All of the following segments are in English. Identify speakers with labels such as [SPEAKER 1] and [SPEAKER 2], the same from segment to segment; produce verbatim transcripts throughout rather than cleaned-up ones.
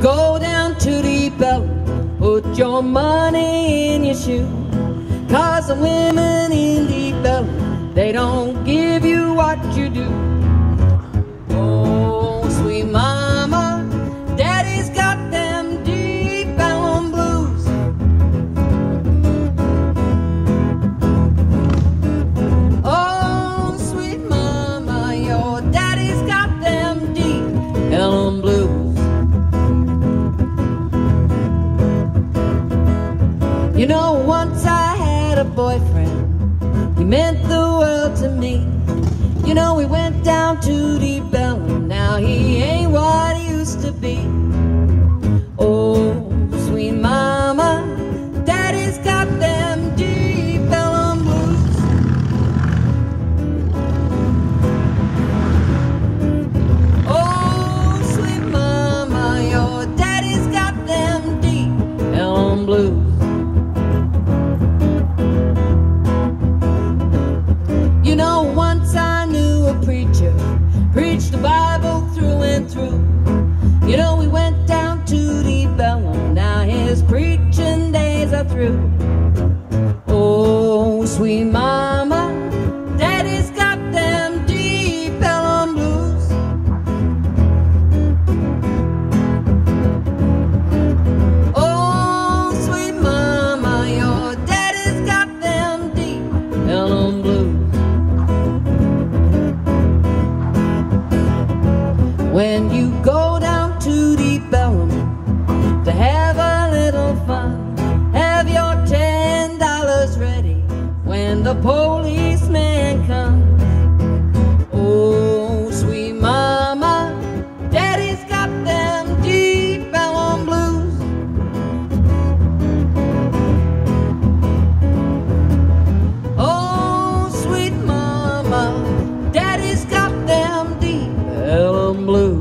[SPEAKER 1] go down to D-Dubb, put your money in your shoe. Cause the women in D-Dubb, they don't give you what you do. Oh, sweet mama, daddy's got them D-Dubb blues. Oh, sweet mama, your daddy's got them D-Dubb blues. You know, once I had a boyfriend, he meant the world to me. You know, we went down to D-Dubb, now he ain't what he used to be. Oh, sweet mama, daddy's got them D-Dubb blues. Oh, sweet mama, your daddy's got them D-Dubb blues. You know, once I knew a preacher, preached the Bible through and through. You know, we went down to D-Dubb, now his preaching days are through. Oh, sweet mama, daddy's got them D-Dubb blues. Oh, sweet mama, your daddy's got them D-Dubb blues. When you go down to D-Dubb to have a little fun, have your ten dollars ready when the policeman comes. Oh, sweet mama, daddy's got them D-Dubb blues. Oh, sweet mama, daddy's got them D-Dubb blues.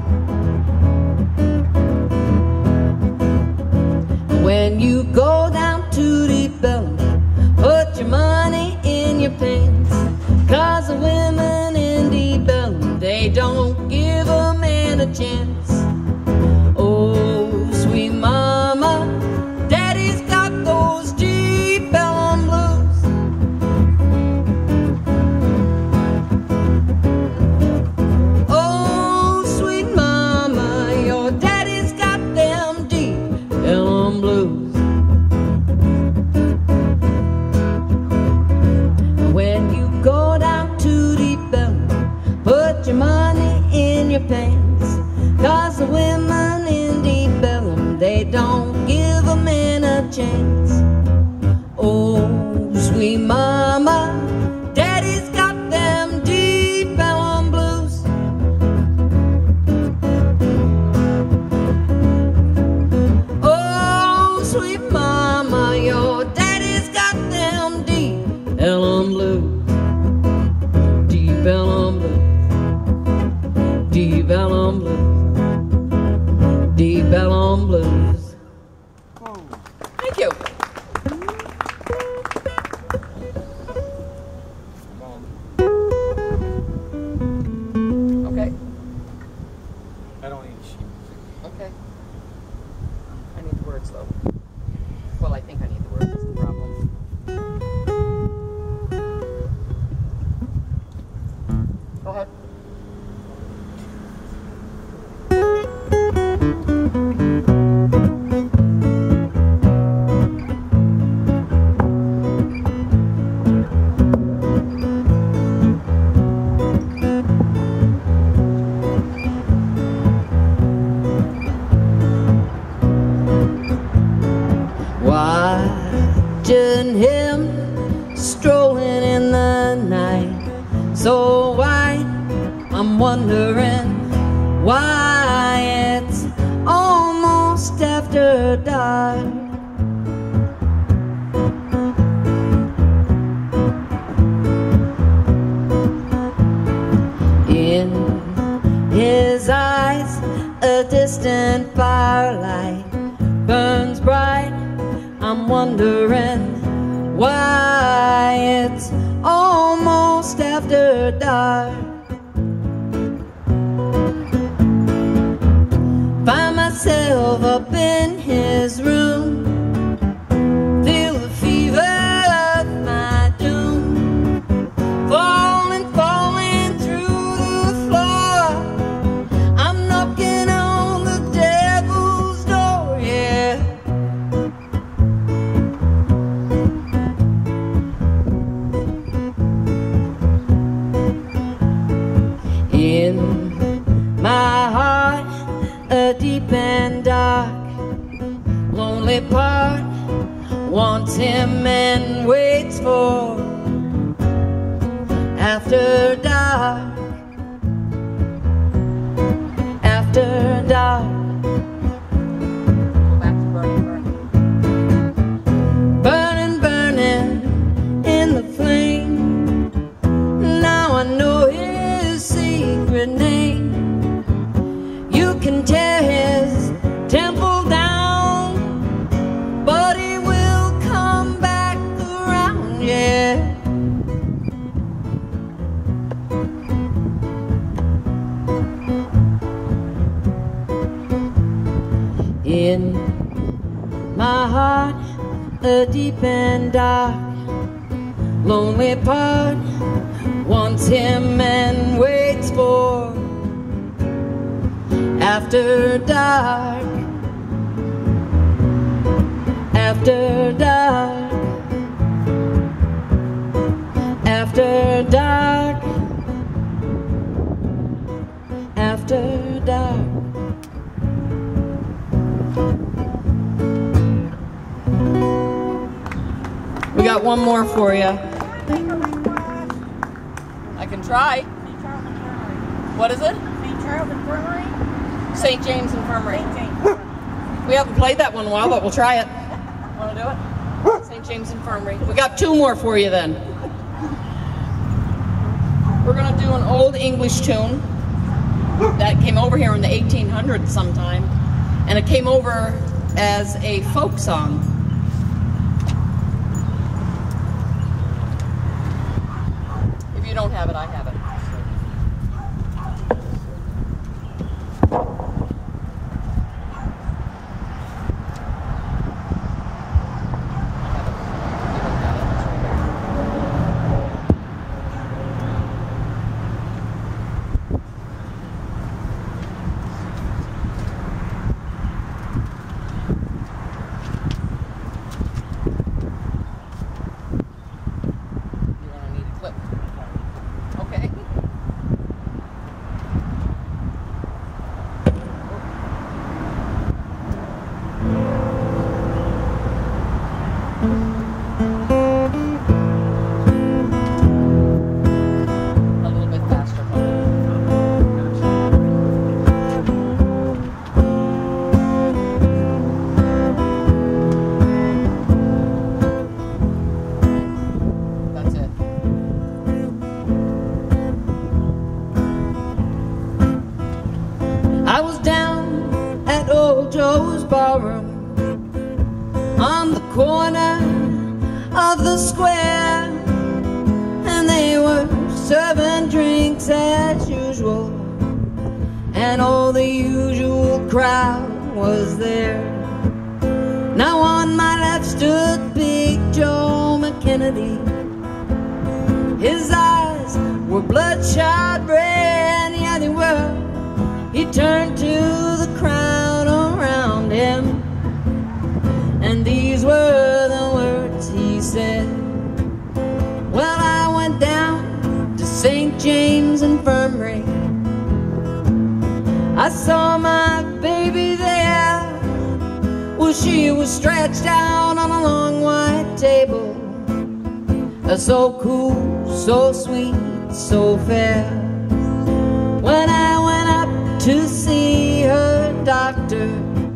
[SPEAKER 1] When you go down to D-Dubb, put your money in your pants. Cause the women in D-Dubb, they don't give a man a chance. Oh, sweet mama, daddy's got those D-Dubb blues. Oh, sweet mama, your daddy's got them D-Dubb blues. When you go down to D-Dubb, put your money in your pants. Cause the women in D-Dubb, they don't give a man a chance. Oh, sweet mama, daddy's got them D-Dubb blues. Oh, sweet mama, your daddy's got them D-Dubb blues. D-Dubb blues. D-Dubb blues. D-Dubb blues. Thank you. Okay.
[SPEAKER 2] I don't need sheet music.
[SPEAKER 1] Okay. I need the words though. Well, I think I need the words, that's the problem. Go ahead. Watching him strolling in the night, so white, I'm wondering why it's almost after dark. In his eyes, a distant firelight burns bright. I'm wondering why it's almost after dark. Find myself myself up in his room, feel the fever of my doom, falling, falling through the floor. I'm knocking on the devil's door, yeah. In my heart, a deep and dark, lonely part wants him and waits for after dark, after dark.
[SPEAKER 3] Go back to burning, burning.
[SPEAKER 1] Burning, burning in the flame. Now I know his secret name. You can tear his temple down, but he will come back around, yeah. In my heart, a deep and dark, lonely part wants him and waits for after dark, after dark, after dark, after dark. We got one more for you.
[SPEAKER 3] I can try. What is it?
[SPEAKER 4] Saint Charles Infirmary.
[SPEAKER 3] Saint James Infirmary.
[SPEAKER 4] Saint James.
[SPEAKER 3] We haven't played that one in a while, but we'll try it. Want to do it? Saint James Infirmary.
[SPEAKER 1] We got two more for you then.
[SPEAKER 3] We're going to do an old English tune that came over here in the eighteen hundreds sometime, and it came over as a folk song. If you don't have it, I have it.
[SPEAKER 1] I was down at old Joe's ballroom on the corner of the square, and they were serving drinks as usual, and all the usual crowd was there. Now on my left stood Big Joe McKennedy. His eyes were bloodshot red, yeah they were. He turned to the crowd around him, and these were the words he said. Well, I went down to Saint James Infirmary. I saw my baby there. Well, she was stretched out on a long white table, so cool, so sweet, so fair. When I went up to see her doctor,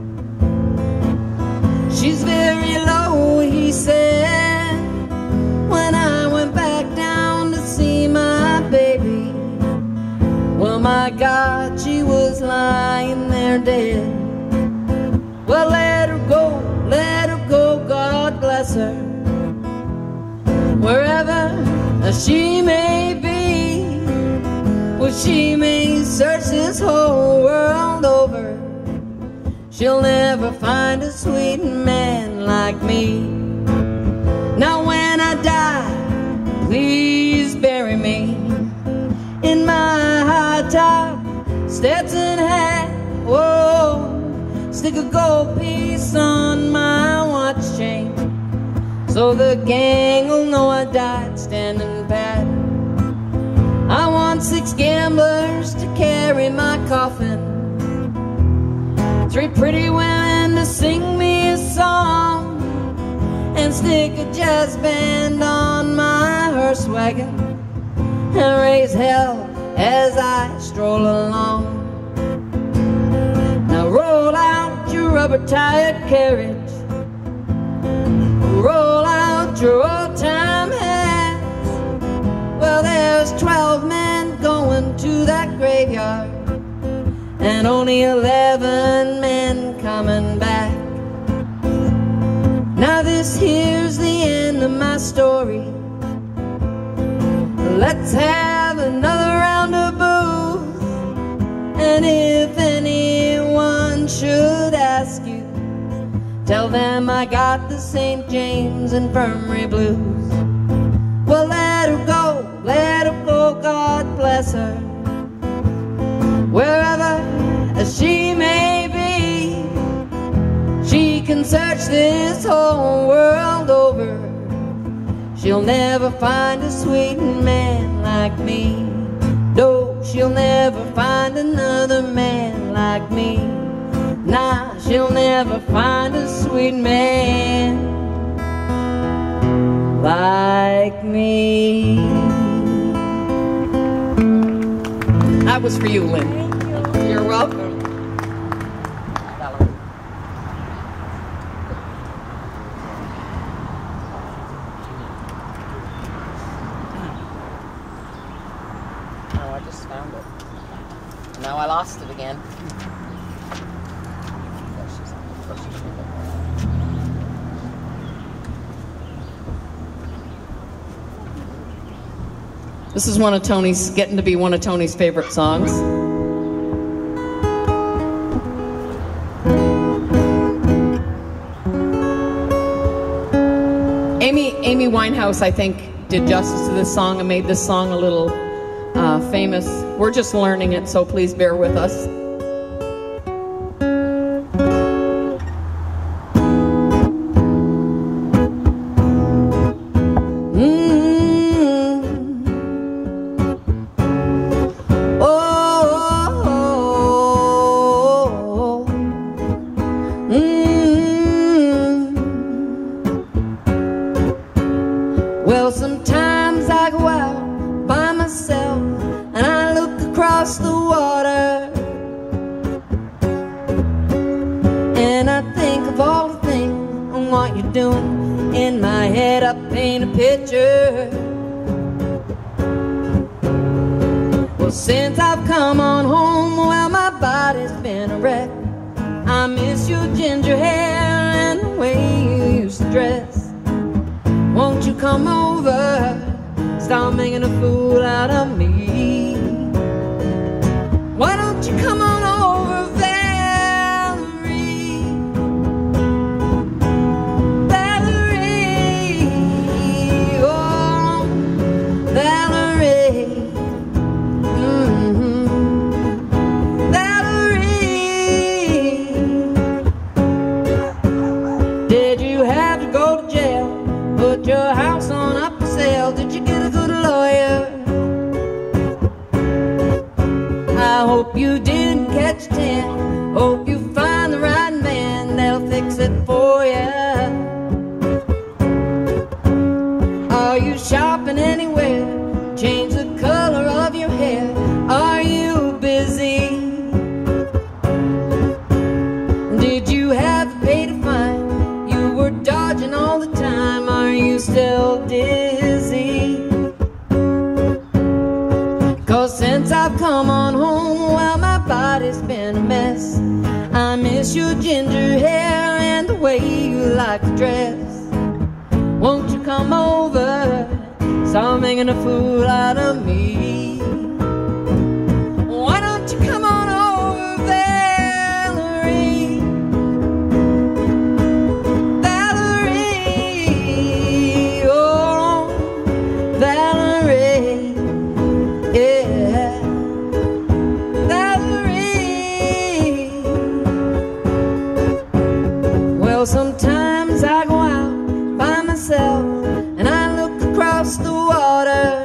[SPEAKER 1] she's very low, he said. When I went back down to see my baby, well, my God, she was lying there dead. Well, let her go, let her go, God bless her, wherever she may be. Well, she may search this whole world over, she'll never find a sweet man like me. Now when I die, please bury me in my high top Stetson hat. Whoa, stick a gold piece on my watch chain, so the gang will know I died standing pat. I want six gamblers to carry my coffin, three pretty women to sing me a song, and stick a jazz band on my hearse wagon, and raise hell as I stroll along. Now roll out your rubber-tired carriage, roll out your old-time hats. Well, there's twelve men going to that graveyard, and only eleven men coming back. Now this here's the end of my story. Let's have another round of booze, and if anyone should ask you, tell them I got the Saint James Infirmary blues. Well, let her go, let her go, God bless her, wherever she may be. She can search this whole world over, she'll never find a sweet man like me. No, she'll never find another man like me. Nah, she'll never find a sweet man like me.
[SPEAKER 3] That was for you, Lynn.
[SPEAKER 4] Thank you.
[SPEAKER 3] You're welcome.
[SPEAKER 5] Oh, I just found it. Now I lost it again.
[SPEAKER 3] This is one of Tony's, getting to be one of Tony's favorite songs. Amy, Amy Winehouse, I think, did justice to this song and made this song a little uh, famous. We're just learning it, so please bear with us.
[SPEAKER 1] Well, sometimes I go out by myself and I look across the water, and I think of all the things and what you're doing. In my head I paint a picture. Well, since I've come on home, well, my body's been a wreck. I miss your ginger hair and the way you used to dress. Won't you come over, stop making a fool out of me? Why don't you come on over, Valerie? Valerie, oh, Valerie, mm-hmm. Valerie, did you have to go to jail? Put your house on up for sale? Did you get a good lawyer? I hope you didn't catch ten. Hope you find the right man that'll fix it for you. Are you shopping anywhere? Change the color of your hair. Are you busy? Did you have to pay to find? You were dodging all the time. Are you still dizzy? 'Cause since I've come on home, well, my body's been a mess. I miss your ginger hair and the way you like to dress. Won't you come over, stop making a fool out of me? Why don't you come on over, Valerie? Well, sometimes I go out by myself and I look across the water,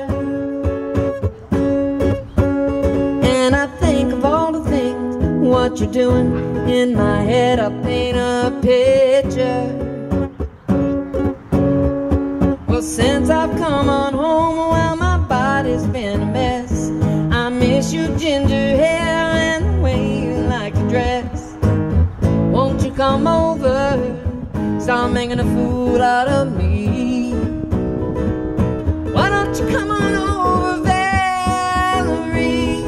[SPEAKER 1] and I think of all the things what you're doing. In my head I paint a picture. Well, since I've come on home, well, my body's been a mess. I miss your ginger hair and the way you like to dress. Won't you come over, start making a fool out of me? Why don't you come on over, Valerie?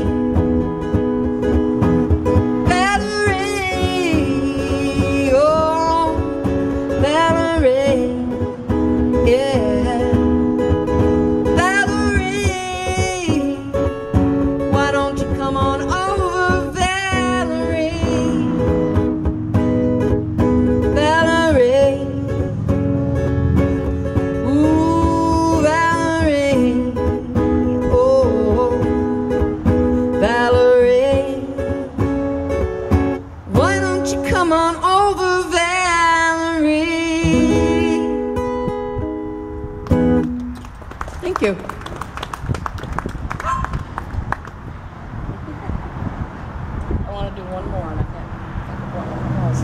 [SPEAKER 1] Valerie, oh, Valerie, yeah. Valerie, why don't you come on over, Valerie? Valerie, ooh, Valerie, oh, Valerie, why don't you come on over, Valerie? Thank you.
[SPEAKER 3] I want to do one more, and I can't think of what one it was.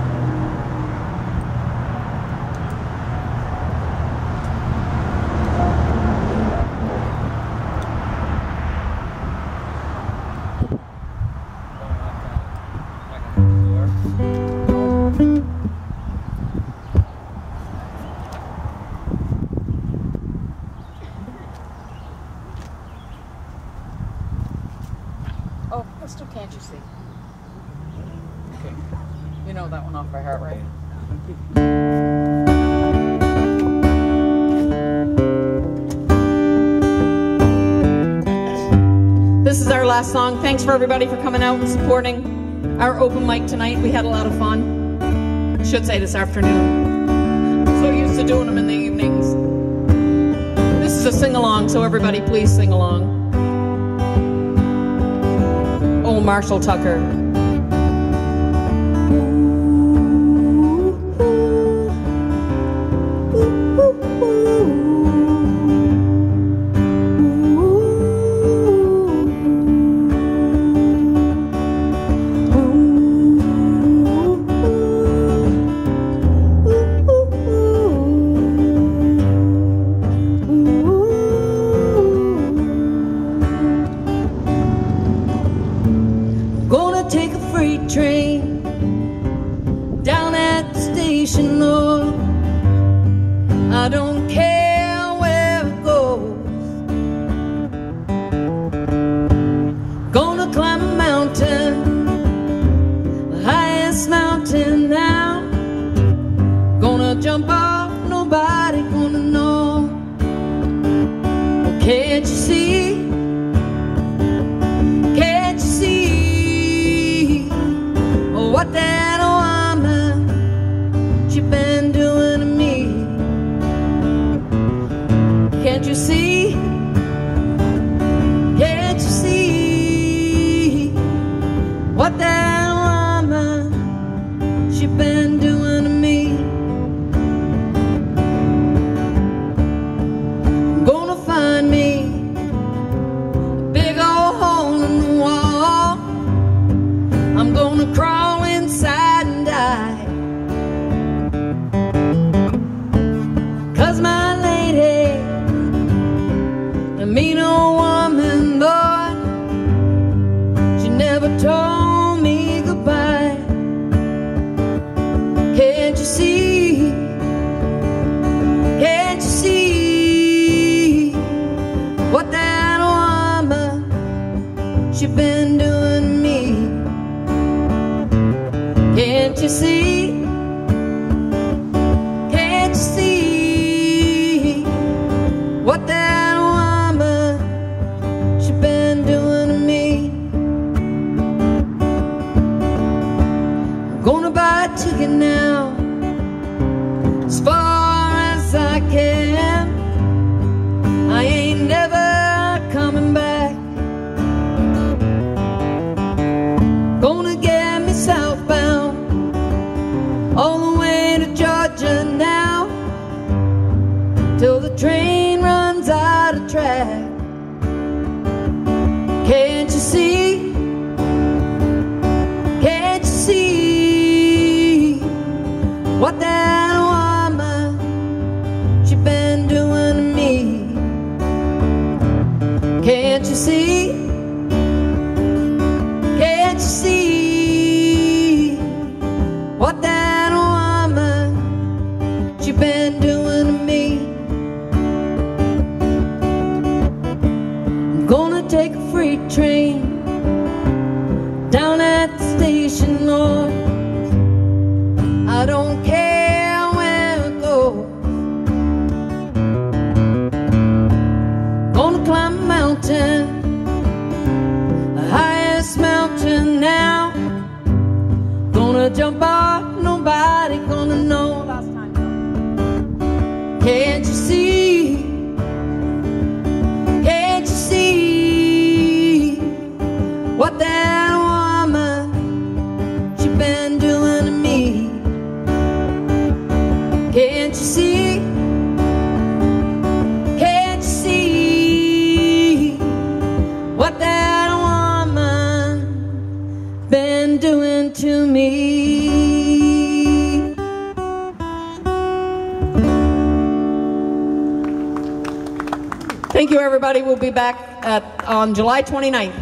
[SPEAKER 3] Oh, Crystal, can't you see? Okay. You know that one off by heart, right? This is our last song. Thanks for everybody for coming out and supporting our open mic tonight. We had a lot of fun. I should say this afternoon. I'm so used to doing them in the evenings. This is a sing-along, so everybody please sing along. Oh, Marshall Tucker.
[SPEAKER 1] Gonna take a freight train down at the station, Lord. I don't care where it goes. Gonna climb a mountain, the highest mountain now. Gonna jump off, nobody gonna know. Well, can't you see? Can't you see what that woman, she been doing to me? Can't you see? Can't you see what that woman, she been doing to me? Gonna find me a big old hole in the wall. I'm gonna crawl inside and die. 'Cause my lady, the mean old woman, Lord, she never told me goodbye. Can't you see? Can't you see what that woman, she been doing to me? Can't you see? Can't you see what that woman, she been doing to me? I'm gonna buy a ticket now, as far as I can. I ain't never coming back. Gonna get me southbound all the way to Georgia. back. Can't you see? Can't you see what that woman, she been doing to me? Can't you see? Can't you see what that woman, she been doing to me? I'm gonna take a freight train down at the station, Lord. I don't care where it goes. Gonna climb a mountain, the highest mountain now. Gonna jump off, nobody gonna know. Last time. Can't you see? Can't you see what that woman, she been doing to me? Can't you see? Can't you see what that woman been doing to me?
[SPEAKER 3] Thank you, everybody. We'll be back at, on July twenty-ninth.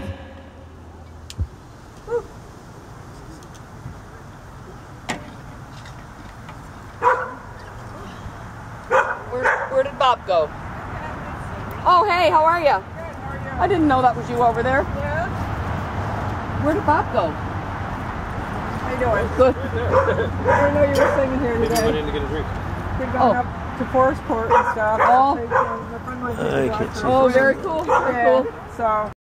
[SPEAKER 3] Where, where did Bob go? Oh, hey, how are you? I didn't know that was you over there.
[SPEAKER 4] Yeah.
[SPEAKER 3] Where did Bob go?
[SPEAKER 4] How you doing?
[SPEAKER 3] Good.
[SPEAKER 4] I didn't know you were singing here
[SPEAKER 2] Maybe he went
[SPEAKER 4] today.
[SPEAKER 2] in to get a drink.
[SPEAKER 4] We're going
[SPEAKER 3] Oh.
[SPEAKER 4] up to Forest Court and stuff.
[SPEAKER 3] Oh.
[SPEAKER 4] My friend went to
[SPEAKER 2] I
[SPEAKER 4] the
[SPEAKER 2] can't
[SPEAKER 4] doctor.
[SPEAKER 2] see.
[SPEAKER 3] Oh, very cool. Very
[SPEAKER 4] Yeah.
[SPEAKER 3] cool.
[SPEAKER 4] So.